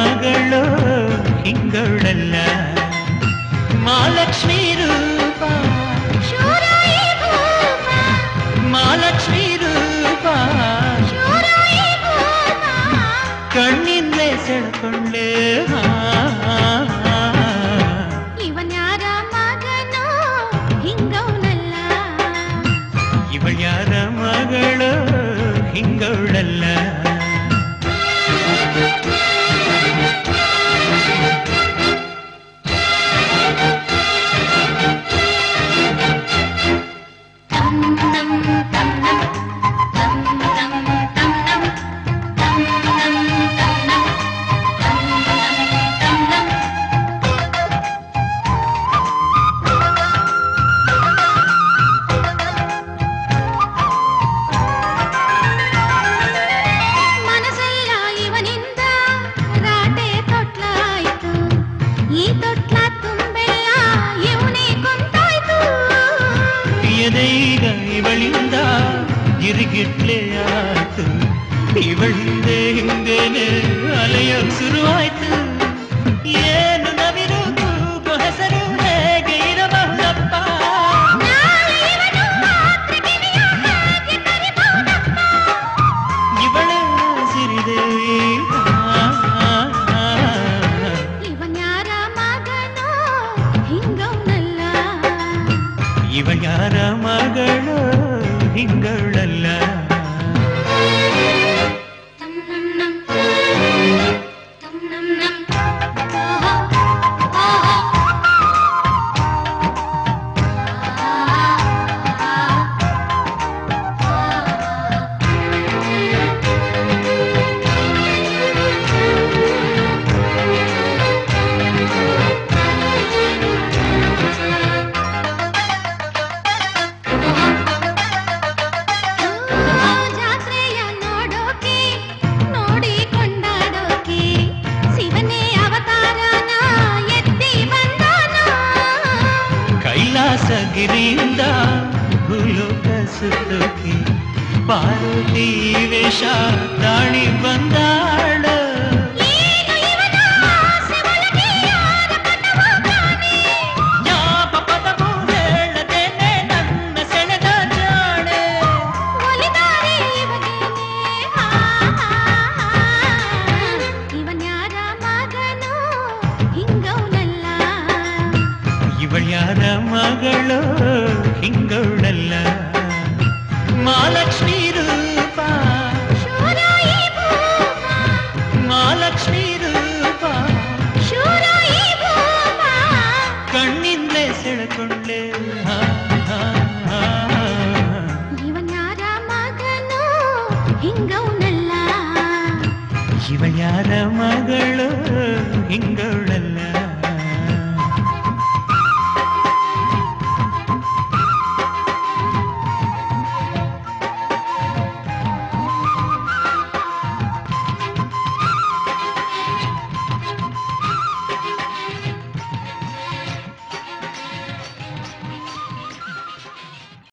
ಮಗಳು ಹಿಂಗಳಲ್ಲ ಮಹಾಲಕ್ಷ್ಮೀ ರೂಪ ಮಹಾಲಕ್ಷ್ಮೀ ರೂಪ ಕಣ್ಣಿಂದಲೇ ಸೆಳ್ಕೊಂಡೆ ಇವನ್ಯಾರ ಮಗನೋ ಹಿಂಗವನಲ್ಲ ಇವಳ್ಯಾರ ಮಗಳು ಹಿಂಗಳಲ್ಲ ಈಗ ಇವಳಿಂದ ಗಿರಿಗಿಟ್ಲೆಯಾಯ್ತು ಇವಳಿಂದೆ ಹಿಂದೇನೆ ಅಲೆಯ ಶುರುವಾಯ್ತು ಏನು ನವಿರುವುದು ಹೆಸರು ಹೇಗೆ ಇರಬಹುದಪ್ಪ ಇವಳ ಸಿರಿದೇವಿ ಇವನ್ಯಾರ ಮಗನೋ ಹಿಂಗವನಲ್ಲ ಇವಳ್ಯಾರ ಮಗಳು ಹಿಂಗಳಲ್ಲ ಗಿರಿಯಿಂದ ಭೂಲೋಕ ಸುತ್ತೋಕೆ ಪಾರ್ವತಿ ವೇಷ ತಾಳಿ ಬಂದಾಳ ಯಾವ ಪದವೂ ಹೇಳದೇನೆ ನನ್ನ ಸೆಳೆದ ಜಾಣೆ ಇವನ್ಯಾರ ಮಗನೋ ಹಿಂಗವನಲ್ಲ ಇವಳ್ಯಾರ ಮಗಳು ಹಿಂಗಳಲ್ಲ ಮಹಾಲಕ್ಷ್ಮೀ ರೂಪ ಮಹಾಲಕ್ಷ್ಮೀ ರೂಪ ಕಣ್ಣಿಂದಲೇ ಸೆಳೆಕೊಂಡೆ ಇವನ್ಯಾರ ಮಗನೋ ಹಿಂಗವನಲ್ಲ ಇವಳ್ಯಾರ ಮಗಳು ಹಿಂಗಳ